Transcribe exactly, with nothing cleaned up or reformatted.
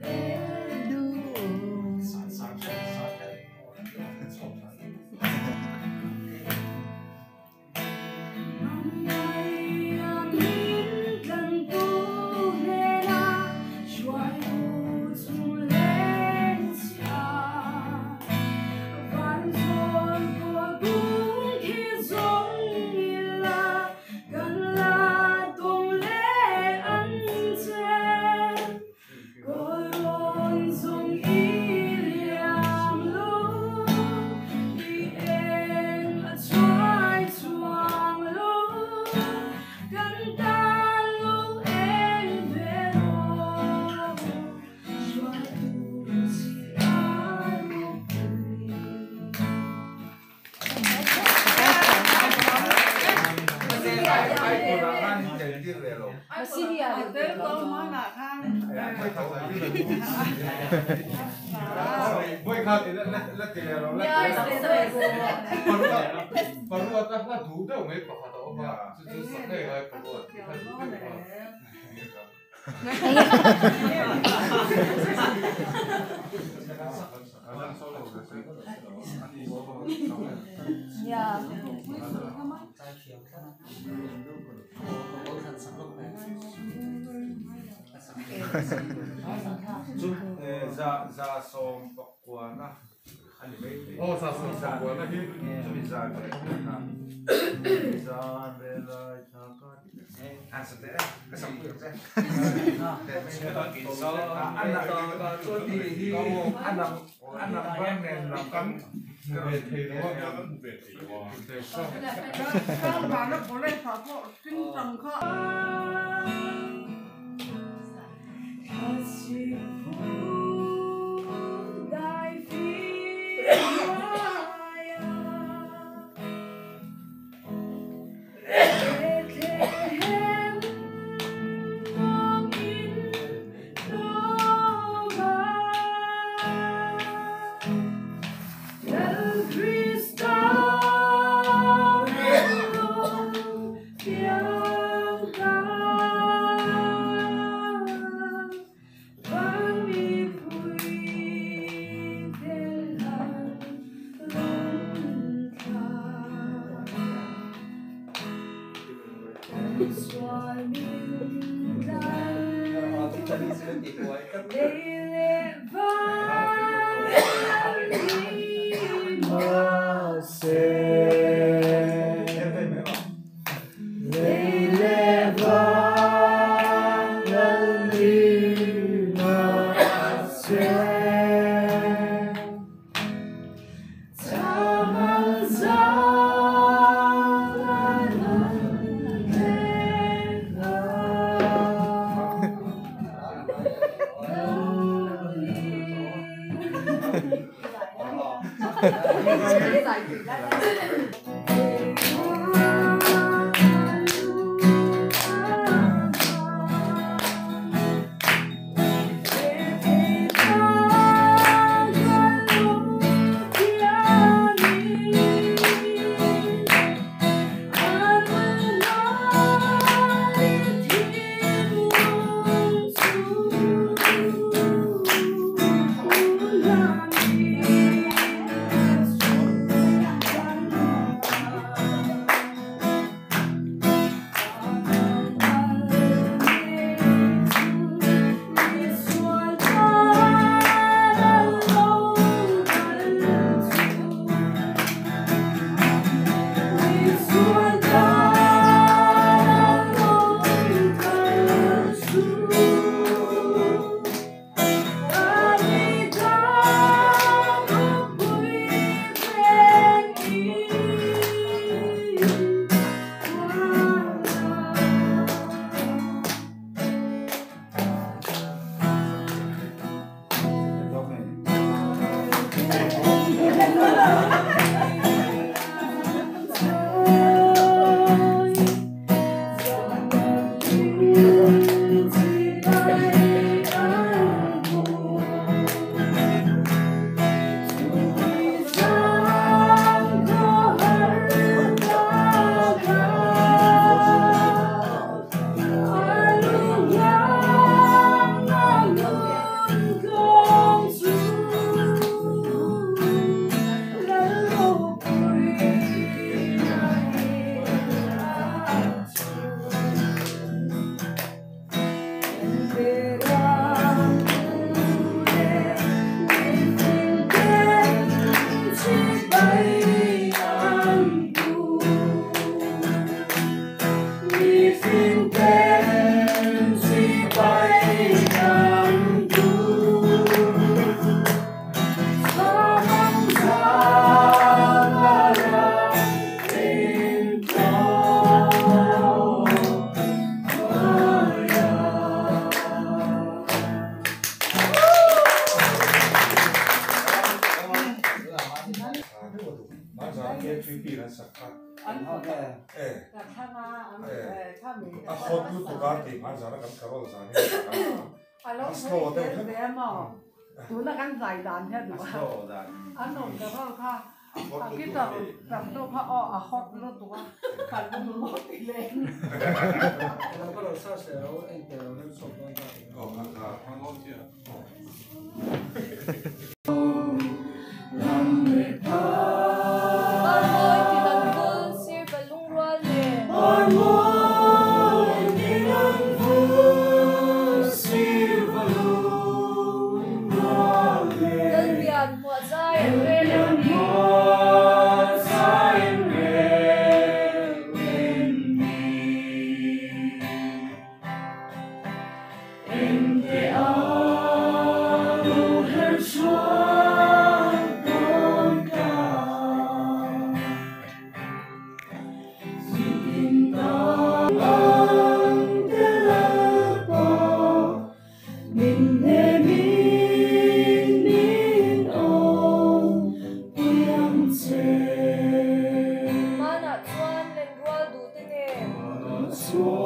Voi khát thì nó nó tiền rồi nó phần phần ta ta thủ đâu mấy quả đó mà chứ chứ sẵn đây rồi phần phần dạ za za som pakwana ani be oh sa sa sa qua nó hi mi za na za bela chaka an sa te ka sam pu se an na to to ti hi an na an na ban nen na kan về thì nó cũng về thì nó về sao không mà nó có lên phá phọ kinh tầng khó Pilipinas sakat. Ano ka? Eh. Nakana, ano, eh, kami. Ako dito kati, masara kan karol sa akin. Alam mo, kaya mo. Tuna kan dài đàn thế được không? Ano ka ba ka? Kita tatlo ka o ahot lo to ka. Kan mo mo tilen. Alam ko lang sa sero, ay pero nang sobrang dami. Oh, maka. Mana chuan len rual du te nge.